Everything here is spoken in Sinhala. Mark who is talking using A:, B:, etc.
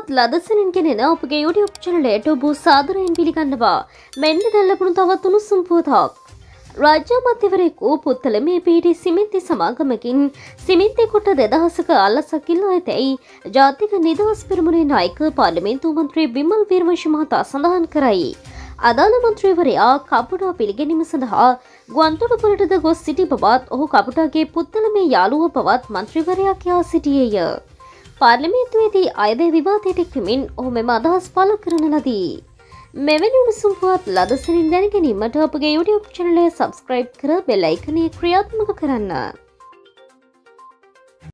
A: පුවත් ලදසනින් ගෙනෙන ඔබගේ YouTube channelයට ඔබ සාදරයෙන් පිළිගන්නවා. මෙන්න දැන් ලැබුණු තවත් උණුසුම් පුවතක්. රාජ්‍ය අමාත්‍යවරයෙකු පුත්තලමේ පිහිටි සිමෙන්ති සමාගමකින් සිමෙන්ති කොට 2000ක අල්ලසක් ඉල්ලා ඇතැයි ජාතික නිදහස් පෙරමුණේ නායක පාර්ලිමේන්තු මන්ත්‍රී විමල් වීරවංශ මහතා සඳහන් කරයි. අදාළ මන්ත්‍රීවරයා කපුටා පිළිගැනීම සඳහා ගුවන්තොටුපළට ගොස් සිටි බවත් ඔහු කපුටාගේ පුත්තලමේ යාළුව බවත් මන්ත්‍රීවරයා කියා සිටියේය. පාර්ලිමේන්තුවේදී අයවැය විවාදයට එක්වමින් ඔහු මෙම අදහස් පළ කරන ලදී. මෙවැනි උණුසුම් පුවත් ලදසනින් දැන ගැනීමට අපගේ YouTube channel එක subscribe කර බෙල් අයිකනය ක්‍රියාත්මක කරන්න.